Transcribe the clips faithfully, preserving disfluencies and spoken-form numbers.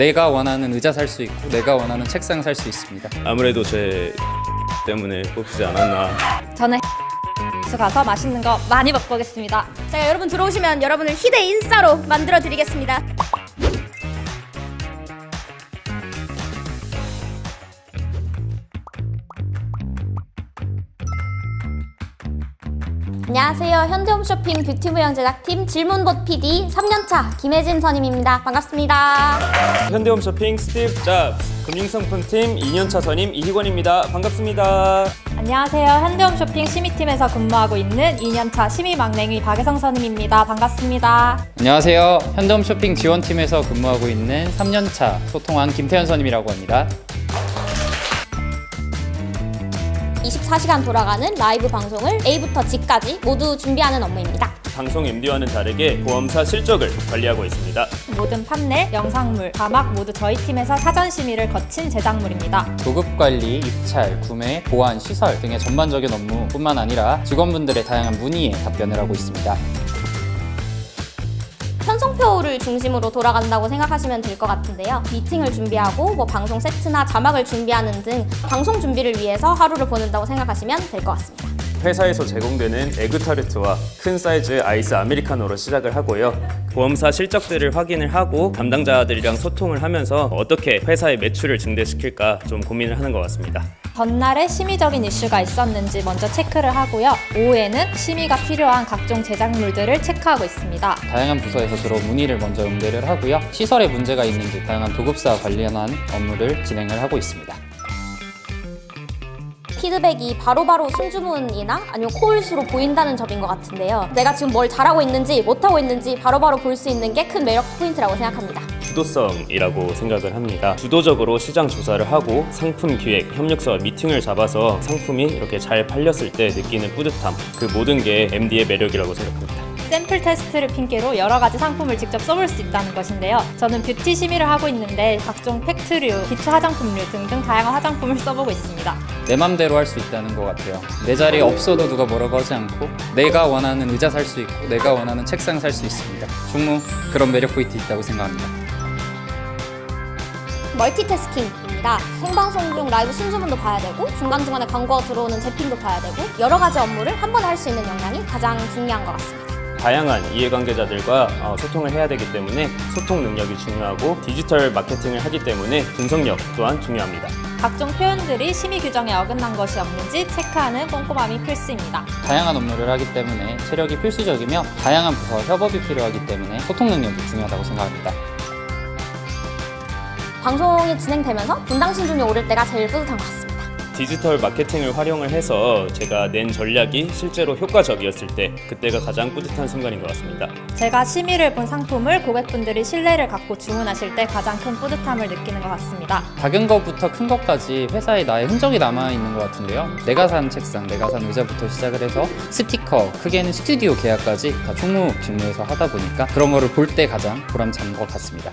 내가 원하는 의자 살 수 있고 내가 원하는 책상 살 수 있습니다. 아무래도 제 때문에 뽑히지 않았나. 저는 가서 맛있는 거 많이 먹고 오겠습니다. 자, 여러분 들어오시면 여러분을 희대 인싸로 만들어 드리겠습니다. 안녕하세요. 현대홈쇼핑 뷰티무형 제작팀 질문봇 피디 삼 년차 김혜진 선임입니다. 반갑습니다. 현대홈쇼핑 스티브 잡스 금융상품팀 이 년차 선임 이희권입니다. 반갑습니다. 안녕하세요. 현대홈쇼핑 심의팀에서 근무하고 있는 이 년차 심의망냉이 박혜성 선임입니다. 반갑습니다. 안녕하세요. 현대홈쇼핑 지원팀에서 근무하고 있는 삼 년차 소통왕 김태현 선임이라고 합니다. 이십사 시간 돌아가는 라이브 방송을 A부터 G까지 모두 준비하는 업무입니다. 방송 엠디와는 다르게 보험사 실적을 관리하고 있습니다. 모든 판넬, 영상물, 자막 모두 저희 팀에서 사전 심의를 거친 제작물입니다. 도급 관리, 입찰, 구매, 보안, 시설 등의 전반적인 업무뿐만 아니라 직원분들의 다양한 문의에 답변을 하고 있습니다. 편성표를 중심으로 돌아간다고 생각하시면 될 것 같은데요. 미팅을 준비하고 뭐 방송 세트나 자막을 준비하는 등 방송 준비를 위해서 하루를 보낸다고 생각하시면 될 것 같습니다. 회사에서 제공되는 에그타르트와 큰 사이즈 아이스 아메리카노로 시작을 하고요. 보험사 실적들을 확인을 하고 담당자들이랑 소통을 하면서 어떻게 회사의 매출을 증대시킬까 좀 고민을 하는 것 같습니다. 전날에 심의적인 이슈가 있었는지 먼저 체크를 하고요. 오후에는 심의가 필요한 각종 제작물들을 체크하고 있습니다. 다양한 부서에서 들어온 문의를 먼저 응대를 하고요. 시설에 문제가 있는지 다양한 도급사 관련한 업무를 진행을 하고 있습니다. 피드백이 바로바로 순주문이나 아니면 콜수로 보인다는 점인 것 같은데요. 내가 지금 뭘 잘하고 있는지 못하고 있는지 바로바로 볼 수 있는 게 큰 매력 포인트라고 생각합니다. 주도성이라고 생각을 합니다. 주도적으로 시장 조사를 하고 상품 기획, 협력서와 미팅을 잡아서 상품이 이렇게 잘 팔렸을 때 느끼는 뿌듯함, 그 모든 게 엠디의 매력이라고 생각합니다. 샘플 테스트를 핑계로 여러 가지 상품을 직접 써볼 수 있다는 것인데요. 저는 뷰티 심의를 하고 있는데 각종 팩트류, 기초 화장품류 등등 다양한 화장품을 써보고 있습니다. 내 맘대로 할 수 있다는 것 같아요. 내 자리에 없어도 누가 뭐라고 하지 않고 내가 원하는 의자 살 수 있고 내가 원하는 책상 살 수 있습니다. 충무 그런 매력 포인트 있다고 생각합니다. 멀티태스킹입니다. 생방송 중 라이브 순주문도 봐야 되고 중간중간에 광고가 들어오는 재핑도 봐야 되고 여러 가지 업무를 한 번에 할 수 있는 역량이 가장 중요한 것 같습니다. 다양한 이해관계자들과 소통을 해야 되기 때문에 소통 능력이 중요하고 디지털 마케팅을 하기 때문에 분석력 또한 중요합니다. 각종 표현들이 심의 규정에 어긋난 것이 없는지 체크하는 꼼꼼함이 필수입니다. 다양한 업무를 하기 때문에 체력이 필수적이며 다양한 부서와 협업이 필요하기 때문에 소통 능력이 중요하다고 생각합니다. 방송이 진행되면서 분당 신중이 오를 때가 제일 뿌듯한 것 같습니다. 디지털 마케팅을 활용을 해서 제가 낸 전략이 실제로 효과적이었을 때 그때가 가장 뿌듯한 순간인 것 같습니다. 제가 심의를 본 상품을 고객분들이 신뢰를 갖고 주문하실 때 가장 큰 뿌듯함을 느끼는 것 같습니다. 작은 것부터 큰 것까지 회사에 나의 흔적이 남아있는 것 같은데요. 내가 산 책상, 내가 산 의자부터 시작을 해서 스티커, 크게는 스튜디오 계약까지 다 총무 직무에서 하다 보니까 그런 거를 볼 때 가장 보람찬 것 같습니다.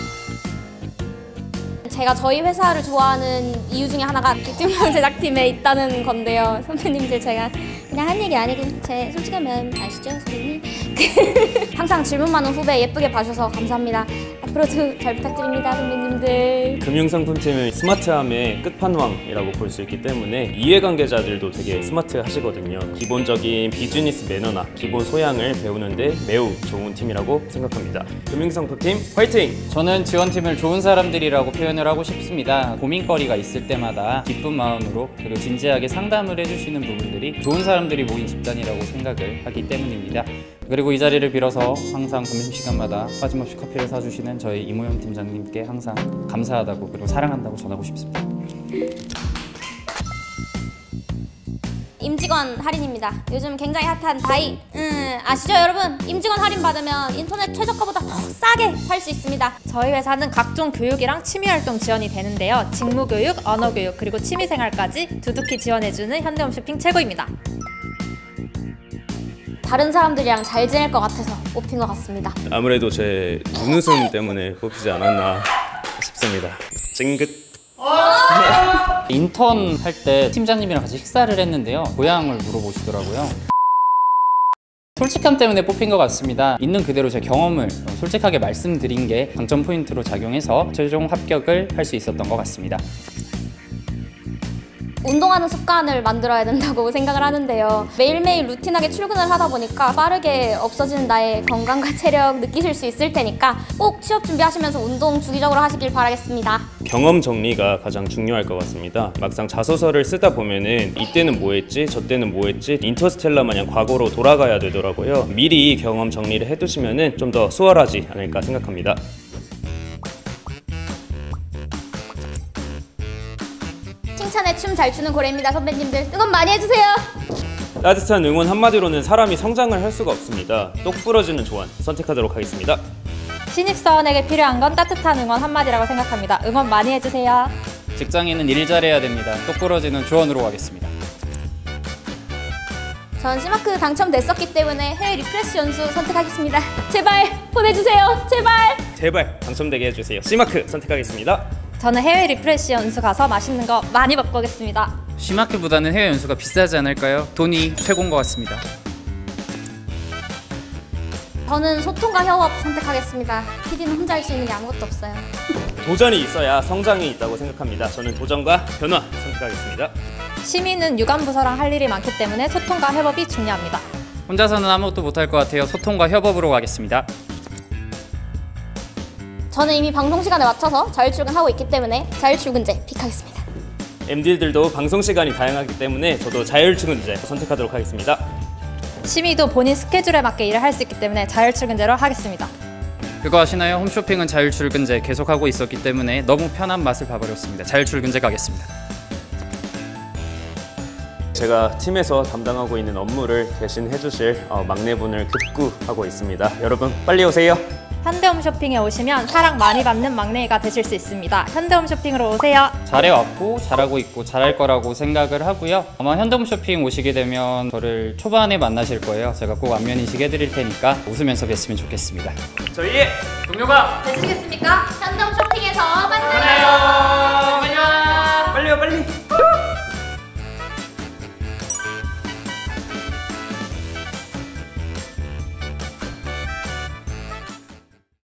제가 저희 회사를 좋아하는 이유 중에 하나가 뷰티무형 제작팀에 있다는 건데요. 선배님들 제가 그냥 한 얘기 아니고 제 솔직한 마음 아시죠, 선배님? 항상 질문 많은 후배 예쁘게 봐주셔서 감사합니다. 앞으로도 잘 부탁드립니다, 선배님들. 금융상품팀은 스마트함의 끝판왕이라고 볼 수 있기 때문에 이해관계자들도 되게 스마트하시거든요. 기본적인 비즈니스 매너나 기본 소양을 배우는데 매우 좋은 팀이라고 생각합니다. 금융상품팀 화이팅! 저는 지원팀을 좋은 사람들이라고 표현을 하고 싶습니다. 고민거리가 있을 때마다 기쁜 마음으로 그리고 진지하게 상담을 해주시는 부분들이 좋은 사람들이 모인 집단이라고 생각을 하기 때문입니다. 그리고 이 자리를 빌어서 항상 점심시간마다 빠짐없이 커피를 사주시는 저희 이모영 팀장님께 항상 감사하다고 그리고 사랑한다고 전하고 싶습니다. 임직원 할인입니다. 요즘 굉장히 핫한 다이 음, 아시죠 여러분? 임직원 할인 받으면 인터넷 최저가보다 더 싸게 살 수 있습니다. 저희 회사는 각종 교육이랑 취미활동 지원이 되는데요. 직무교육, 언어교육, 그리고 취미생활까지 두둑히 지원해주는 현대홈쇼핑 최고입니다. 다른 사람들이랑 잘 지낼 것 같아서 뽑힌 것 같습니다. 아무래도 제 눈웃음 때문에 뽑히지 않았나 싶습니다. 찡긋! 인턴 할 때 팀장님이랑 같이 식사를 했는데요. 고향을 물어보시더라고요. 솔직함 때문에 뽑힌 것 같습니다. 있는 그대로 제 경험을 솔직하게 말씀드린 게 강점 포인트로 작용해서 최종 합격을 할 수 있었던 것 같습니다. 운동하는 습관을 만들어야 된다고 생각을 하는데요. 매일매일 루틴하게 출근을 하다 보니까 빠르게 없어지는 나의 건강과 체력 느끼실 수 있을 테니까 꼭 취업 준비하시면서 운동 주기적으로 하시길 바라겠습니다. 경험 정리가 가장 중요할 것 같습니다. 막상 자소서를 쓰다 보면은 이때는 뭐 했지, 저 때는 뭐 했지, 인터스텔라 마냥 과거로 돌아가야 되더라고요. 미리 경험 정리를 해두시면은 좀 더 수월하지 않을까 생각합니다. 칭찬에 춤 잘 추는 고래입니다. 선배님들 응원 많이 해주세요. 따뜻한 응원 한마디로는 사람이 성장을 할 수가 없습니다. 똑 부러지는 조언 선택하도록 하겠습니다. 신입사원에게 필요한 건 따뜻한 응원 한마디라고 생각합니다. 응원 많이 해주세요. 직장인은 일 잘해야 됩니다. 똑부러지는 조언으로 가겠습니다. 전 C마크 당첨됐었기 때문에 해외 리프레시 연수 선택하겠습니다. 제발 보내주세요. 제발. 제발 당첨되게 해주세요. C마크 선택하겠습니다. 저는 해외 리프레시 연수 가서 맛있는 거 많이 먹고 오겠습니다. C마크보다는 해외 연수가 비싸지 않을까요? 돈이 최고인 것 같습니다. 저는 소통과 협업 선택하겠습니다. 피디는 혼자 할 수 있는 게 아무것도 없어요. 도전이 있어야 성장이 있다고 생각합니다. 저는 도전과 변화 선택하겠습니다. 시민은 유관부서랑 할 일이 많기 때문에 소통과 협업이 중요합니다. 혼자서는 아무것도 못할 것 같아요. 소통과 협업으로 가겠습니다. 저는 이미 방송 시간에 맞춰서 자율출근하고 있기 때문에 자율출근제 픽하겠습니다. 엠디들도 방송 시간이 다양하기 때문에 저도 자율출근제 선택하도록 하겠습니다. 시민도 본인 스케줄에 맞게 일을 할 수 있기 때문에 자율출근제로 하겠습니다. 그거 아시나요? 홈쇼핑은 자율출근제 계속하고 있었기 때문에 너무 편한 맛을 봐버렸습니다. 자율출근제 가겠습니다. 제가 팀에서 담당하고 있는 업무를 대신 해주실 어, 막내분을 급구하고 있습니다. 여러분 빨리 오세요. 현대홈쇼핑에 오시면 사랑 많이 받는 막내가 되실 수 있습니다. 현대홈쇼핑으로 오세요. 잘해왔고 잘하고 있고 잘할 거라고 생각을 하고요. 아마 현대홈쇼핑 오시게 되면 저를 초반에 만나실 거예요. 제가 꼭 안면 인식 해드릴 테니까 웃으면서 뵀으면 좋겠습니다. 저희의 동료가 되시겠습니까? 현대홈쇼핑에서 만나요.